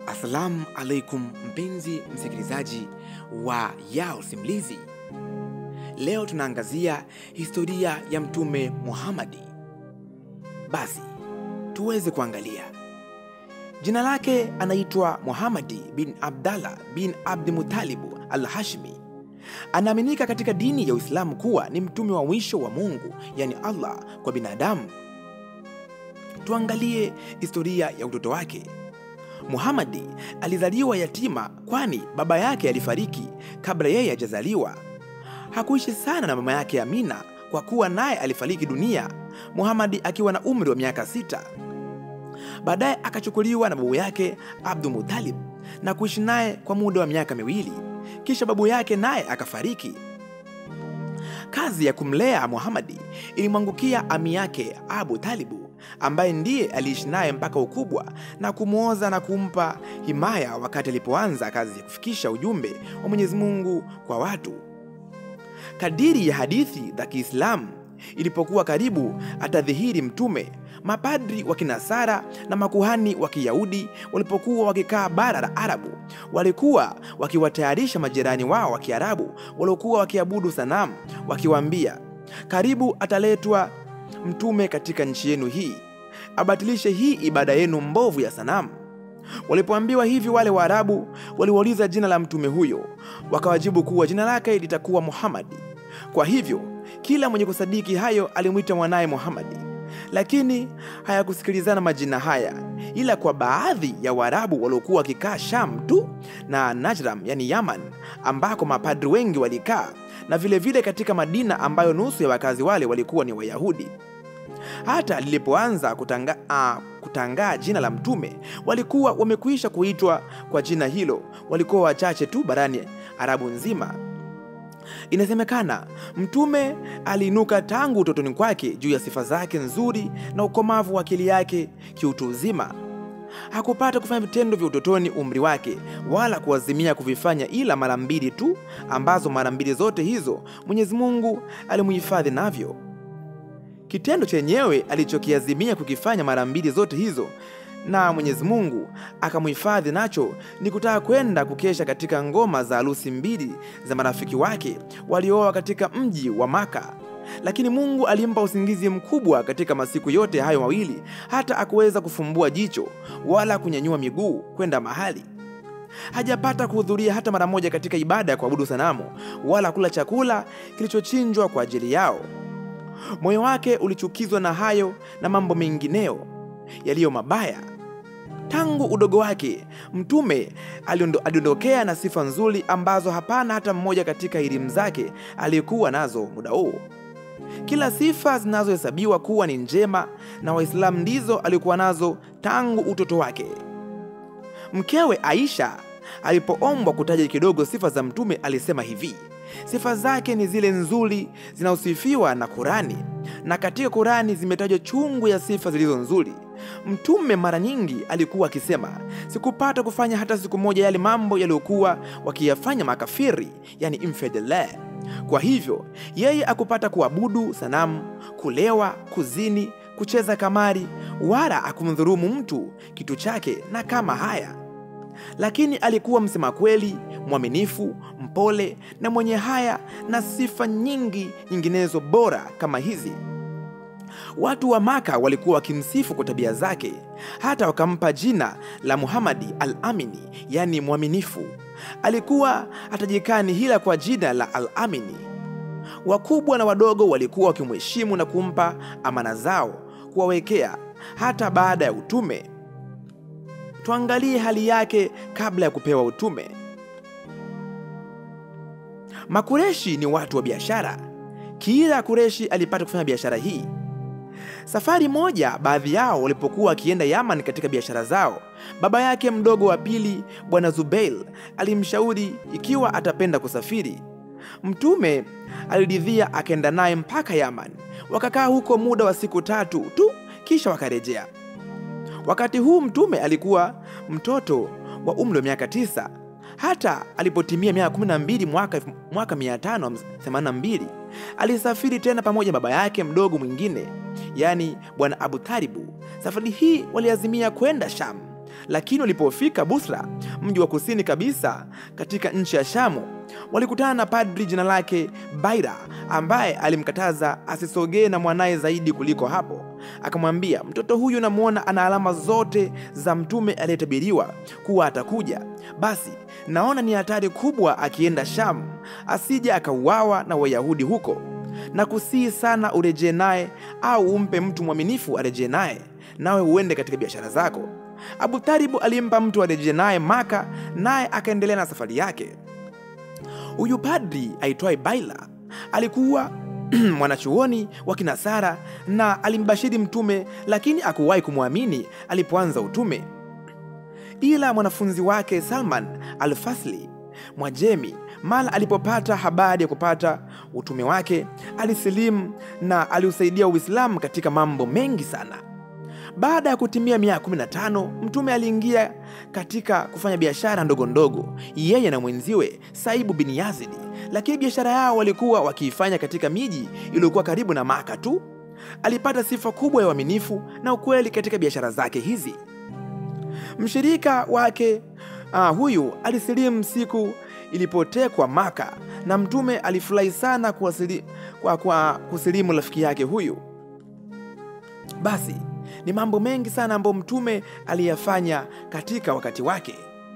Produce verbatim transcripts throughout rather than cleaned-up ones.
Assalamu alaikum mpenzi msikilizaji wa Yao Simulizi. Leo tunaangazia historia ya Mtume Muhammad. Basi tuweze kuangalia. Jina lake anaitwa Muhammad bin Abdallah bin Abd Muttalib al-Hashimi. Anaaminika katika dini ya Uislamu kuwa ni mtume wa mwisho wa Mungu, yani Allah, kwa binadamu. Tuangalie historia ya utoto wake. Muhammad alizaliwa yatima, kwani baba yake alifariki kabla yeye hajazaliwa. Hakuishi sana na mama yake Amina, kwa kuwa naye alifariki dunia Muhammad akiwa na umri wa miaka sita. Baadaye akachukuliwa na babu yake Abdul Muttalib na kuishi naye kwa muda wa miaka miwili. Kisha babu yake naye akafariki. Kazi ya kumlea Muhammad ilimwangukia ami yake Abu Talibu, ambaye ndiye aliishi naye mpaka ukubwa na kumuoza na kumpa himaya wakati alipoanza kazi ya kufikisha ujumbe wa Mwenyezi Mungu kwa watu. Kadiri ya hadithi za Kiislamu, ilipokuwa karibu atadhihiri mtume, mapadri wa Kinasara na makuhani wa Kiyahudi walipokuwa wakikaa bara la Arabu, walikuwa wakiwatayarisha majirani wao wa Kiarabu waliokuwa wakiabudu sanamu, wakiwaambia, karibu ataletwa mtume katika nchi yenu hii, abatilishe hii ibada yenu mbovu ya sanamu. Walipoambiwa hivi, wale Waarabu waliwauliza jina la mtume huyo, wakawajibu kuwa jina lake litakuwa Muhammad. Kwa hivyo kila mwenye kusadiki hayo alimwita mwanaye Muhammad. Lakini hayakusikilizana majina haya, ila kwa baadhi ya Waarabu waliokuwa wakikaa Sham tu na Najram, yani Yaman, ambako mapadri wengi walikaa, na vile vile katika Madina ambayo nusu ya wakazi wale walikuwa ni Wayahudi. Hata lilipoanza kutanga, uh, kutangaa jina la mtume, walikuwa wamekwisha kuitwa kwa jina hilo, walikuwa wachache tu barani Arabu nzima. Inasemekana mtume aliinuka tangu utotoni kwake juu ya sifa zake nzuri na ukomavu wa akili yake kiutu uzima. Hakupata kufanya vitendo vya utotoni umri wake, wala kuazimia kuvifanya ila mara mbili tu, ambazo mara mbili zote hizo Mwenyezi Mungu alimuhifadhi navyo. Kitendo chenyewe alichokiazimia kukifanya mara mbili zote hizo na Mwenyezi Mungu akamuhifadhi nacho ni kutaka kwenda kukesha katika ngoma za harusi mbili za marafiki wake waliooa katika mji wa Maka. Lakini Mungu alimpa usingizi mkubwa katika masiku yote hayo mawili, hata akuweza kufumbua jicho wala kunyanyua miguu kwenda mahali. Hajapata kuhudhuria hata mara moja katika ibada ya kuabudu sanamu, wala kula chakula kilichochinjwa kwa ajili yao. Moyo wake ulichukizwa na hayo na mambo mengineo yaliyo mabaya. Tangu udogo wake, mtume aliondokea na sifa nzuri ambazo hapana hata mmoja katika elimu zake aliyekuwa nazo muda huo. Kila sifa zinazohesabiwa kuwa ni njema na Waislamu ndizo alikuwa nazo tangu utoto wake. Mkewe Aisha alipoombwa kutaja kidogo sifa za mtume, alisema hivi: sifa zake ni zile nzuri zinazosifiwa na Qurani, na katika Qurani zimetajwa chungu ya sifa zilizo nzuri. Mtume mara nyingi alikuwa akisema, sikupata kufanya hata siku moja yale mambo yaliyokuwa wakiyafanya makafiri, yani infidel. Kwa hivyo yeye akupata kuabudu sanamu, kulewa, kuzini, kucheza kamari, wala akumdhulumu mtu kitu chake na kama haya. Lakini alikuwa msema kweli, mwaminifu, mpole na mwenye haya, na sifa nyingi nyinginezo bora kama hizi. Watu wa Maka walikuwa wakimsifu kwa tabia zake, hata wakampa jina la Muhammad al-Amini, yani mwaminifu. Alikuwa atajikani hila kwa jina la al-Amini. Wakubwa na wadogo walikuwa wakimheshimu na kumpa amana zao kuwawekea hata baada ya utume. Tuangalie hali yake kabla ya kupewa utume. Makureshi ni watu wa biashara. Kila Kureshi alipata kufanya biashara hii. Safari moja, baadhi yao walipokuwa wakienda Yaman katika biashara zao, baba yake mdogo wa pili, Bwana Zubair, alimshauri ikiwa atapenda kusafiri. Mtume aliridhia, akaenda naye mpaka Yaman. Wakakaa huko muda wa siku tatu tu, kisha wakarejea. Wakati huu mtume alikuwa mtoto wa umri wa miaka tisa. Hata alipotimia miaka kumi na mbili mwaka, mwaka mia tano themanini na mbili, alisafiri tena pamoja baba yake mdogo mwingine, yani Bwana Abu Talibu. Safari hii waliazimia kwenda Sham. Lakini walipofika Busra, mji wa kusini kabisa katika nchi ya Shamu, walikutana na padri jina lake Baira, ambaye alimkataza asisogee na mwanaye zaidi kuliko hapo. Akamwambia, mtoto huyu namuona ana alama zote za mtume aliyetabiriwa kuwa atakuja. Basi naona ni hatari kubwa akienda Shamu, asije akauawa na Wayahudi huko. Na kusihi sana urejee naye, au umpe mtu mwaminifu arejee naye, nawe uende katika biashara zako. Abu Talibu alimpa mtu arejee naye Maka, naye akaendelea na safari yake. Huyu padri aitwaye Baila alikuwa mwanachuoni wa Kinasara na alimbashiri mtume, lakini hakuwahi kumwamini alipoanza utume. Ila mwanafunzi wake Salman al-Fasli Mwajemi, mara alipopata habari ya kupata utume wake, alisilimu na aliusaidia Uislamu katika mambo mengi sana. Baada ya kutimia miaka kumi na tano, mtume aliingia katika kufanya biashara ndogo ndogo, yeye na mwenziwe Saibu bin Yazidi, lakini biashara yao walikuwa wakiifanya katika miji iliyokuwa karibu na Maka tu. Alipata sifa kubwa ya uaminifu na ukweli katika biashara zake hizi. Mshirika wake uh, huyu alisilimu siku ilipotekwa Maka, na mtume alifurahi sana kwa, kwa, kwa kusilimu rafiki yake huyu. Basi ni mambo mengi sana ambayo mtume aliyafanya katika wakati wake.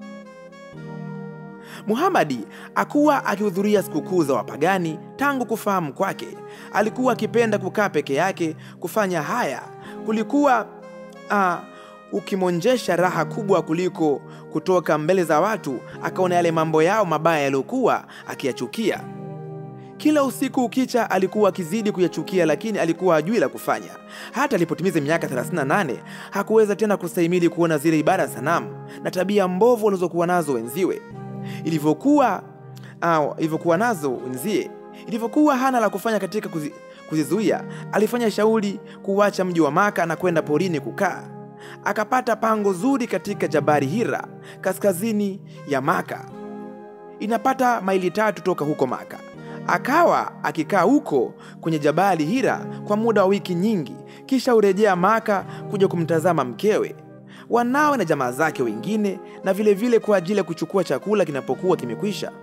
Muhamadi akuwa akihudhuria sikukuu za wapagani tangu kufahamu kwake. Alikuwa akipenda kukaa peke yake kufanya haya. Kulikuwa uh, ukimonjesha raha kubwa kuliko kutoka mbele za watu akaona yale mambo yao mabaya yaliokuwa akiyachukia. Kila usiku ukicha alikuwa akizidi kuyachukia, lakini alikuwa hajui la kufanya. Hata alipotimiza miaka thelathini na nane hakuweza tena kustahimili kuona zile ibada sanamu na tabia mbovu walizokuwa nazo wenziwe. Ilivyokuwa au ilivyokuwa nazo wenzie, ilivyokuwa hana la kufanya katika kuzi, kuzizuia, alifanya shauri kuacha mji wa Maka na kwenda porini kukaa. Akapata pango zuri katika Jabari Hira kaskazini ya Maka. Inapata maili tatu toka huko Maka. Akawa akikaa huko kwenye Jabali Hira kwa muda wa wiki nyingi, kisha urejea Maka kuja kumtazama mkewe, wanawe na jamaa zake wengine, na vile vile kwa ajili ya kuchukua chakula kinapokuwa kimekwisha.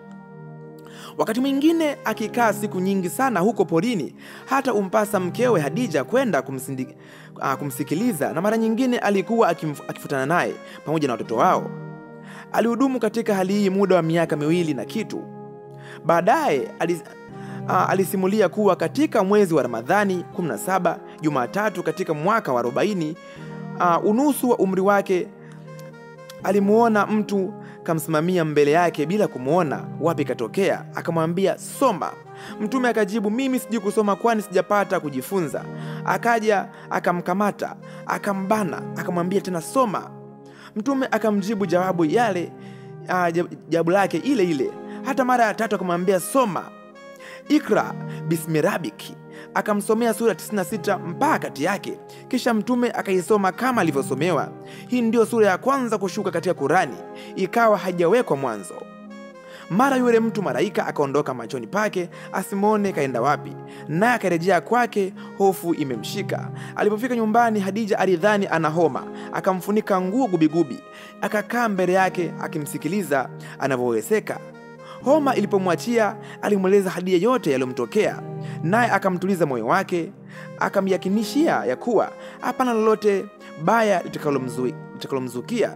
Wakati mwingine akikaa siku nyingi sana huko porini, hata umpasa mkewe Hadija kwenda kumsindi, uh, kumsikiliza, na mara nyingine alikuwa akifutana naye pamoja na watoto wao. Alihudumu katika hali hii muda wa miaka miwili na kitu. Baadaye alis, uh, alisimulia kuwa katika mwezi wa Ramadhani kumi na saba, Jumatatu katika mwaka wa arobaini, uh, unusu wa umri wake, alimuona mtu kamsimamia mbele yake bila kumuona wapi katokea. Akamwambia, soma. Mtume akajibu, mimi sijui kusoma kwani sijapata kujifunza. Akaja akamkamata, akambana, akamwambia tena, soma. Mtume akamjibu jawabu yale, uh, jawabu lake ile ile. Hata mara ya tatu akamwambia, soma, ikra bismi rabbiki. Akamsomea sura tisini na sita mpaka kati yake, kisha mtume akaisoma kama alivyosomewa. Hii ndio sura ya kwanza kushuka katika Kurani, ikawa hajawekwa mwanzo. Mara yule mtu malaika akaondoka machoni pake, asimone kaenda wapi, naye akarejea kwake, hofu imemshika. Alipofika nyumbani, Hadija alidhani ana homa, akamfunika nguo gubigubi, akakaa mbele yake akimsikiliza anavyoweseka. Homa ilipomwachia, alimweleza Hadija yote yaliyomtokea, naye akamtuliza moyo wake, akamyakinishia ya kuwa hapana lolote baya litakalomzukia.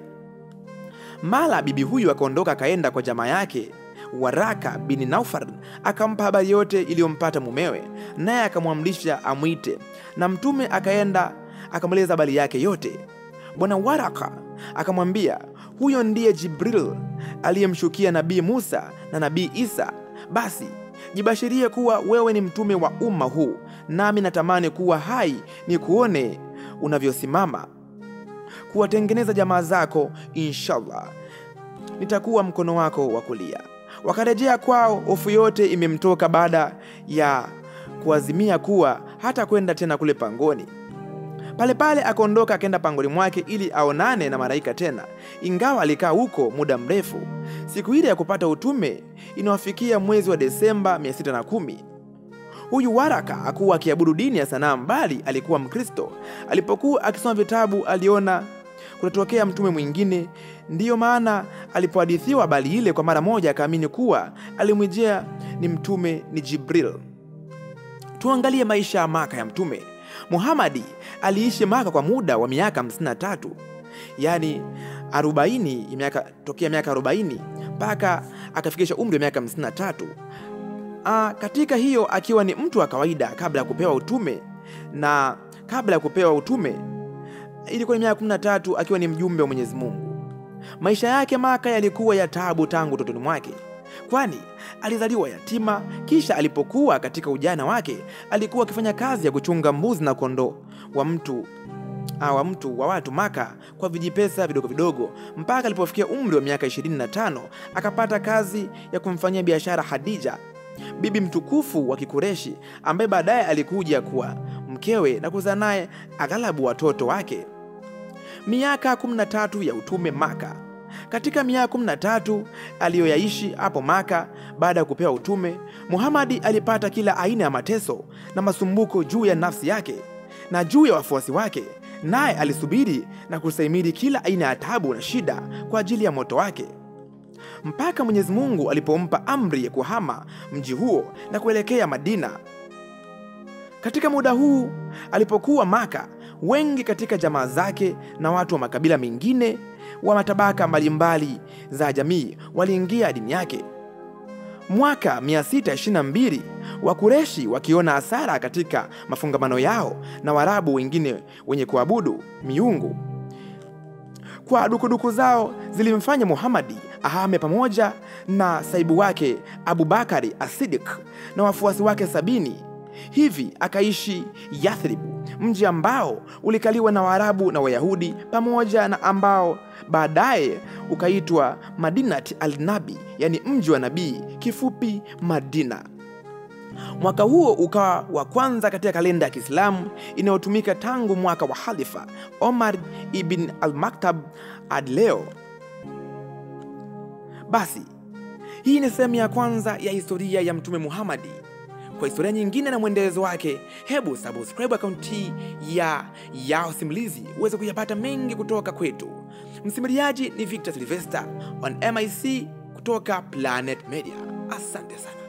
Mala bibi huyu akaondoka akaenda kwa jamaa yake Waraka bin Naufal, akampa habari yote iliyompata mumewe, naye akamwamrisha amwite, na mtume akaenda akamweleza habari yake yote. Bwana Waraka akamwambia, huyo ndiye Jibril aliyemshukia Nabii Musa na Nabii Isa. Basi jibashirie kuwa wewe ni mtume wa umma huu, nami natamani kuwa hai ni kuone unavyosimama kuwatengeneza jamaa zako. Inshallah nitakuwa mkono wako wa kulia. Wakarejea kwao, hofu yote imemtoka baada ya kuazimia kuwa hata kwenda tena kule pangoni. Pale pale akaondoka akaenda pangoni mwake ili aonane na malaika tena, ingawa alikaa huko muda mrefu. Siku ile ya kupata utume inawafikia mwezi wa Desemba mia sita na kumi. Huyu Waraka hakuwa akiabudu dini ya sanamu, bali alikuwa Mkristo. Alipokuwa akisoma vitabu, aliona kutatokea mtume mwingine. Ndiyo maana alipohadithiwa habari ile kwa mara moja akaamini kuwa alimwijia ni mtume ni Jibril. Tuangalie maisha ya Maka ya mtume. Muhammad aliishi Maka kwa muda wa miaka hamsini na tatu, yani arobaini, miaka tokea miaka arobaini mpaka akafikisha umri wa miaka hamsini na tatu. Ah, katika hiyo akiwa ni mtu wa kawaida kabla ya kupewa utume, na kabla ya kupewa utume ilikuwa ni miaka kumi na tatu akiwa ni mjumbe wa Mwenyezi Mungu. Maisha yake Maka yalikuwa ya taabu tangu utotoni mwake, kwani alizaliwa yatima. Kisha alipokuwa katika ujana wake alikuwa akifanya kazi ya kuchunga mbuzi na kondoo wa mtu wa mtu wa watu Maka kwa vijipesa vidogo vidogo, mpaka alipofikia umri wa miaka ishirini na tano akapata kazi ya kumfanyia biashara Hadija, bibi mtukufu wa Kikureshi, ambaye baadaye alikuja kuwa mkewe na kuzaa naye aghalabu watoto wake. Miaka kumi na tatu ya utume Maka. Katika miaka kumi na tatu aliyoyaishi hapo Maka baada ya kupewa utume, Muhammad alipata kila aina ya mateso na masumbuko juu ya nafsi yake na juu ya wafuasi wake, naye alisubiri na kustahimili kila aina ya taabu na shida kwa ajili ya moto wake, mpaka Mwenyezi Mungu alipompa amri ya kuhama mji huo na kuelekea Madina. Katika muda huu alipokuwa Maka, wengi katika jamaa zake na watu wa makabila mengine wa matabaka mbalimbali za jamii waliingia dini yake. Mwaka mia sita ishirini na mbili Wakureshi wakiona hasara katika mafungamano yao na Waarabu wengine wenye kuabudu miungu kwa dukuduku zao, zilimfanya Muhammad ahame pamoja na saibu wake Abu Bakari As-Siddiq na wafuasi wake sabini. Hivi akaishi Yathrib, mji ambao ulikaliwa na Waarabu na Wayahudi pamoja, na ambao baadaye ukaitwa Madinat al-Nabi, yani mji wa nabii, kifupi Madina. Mwaka huo ukawa wa kwanza katika kalenda ya Kiislamu inayotumika tangu mwaka wa Khalifa Omar ibn al-Maktab hadi leo. Basi, hii ni sehemu ya kwanza ya historia ya Mtume Muhammad. Kwa historia nyingine na mwendelezo wake, hebu subscribe akaunti ya Yao Simulizi uweze kuyapata mengi kutoka kwetu. Msimuliaji ni Victor Sylvester on M I C kutoka Planet Media. Asante sana.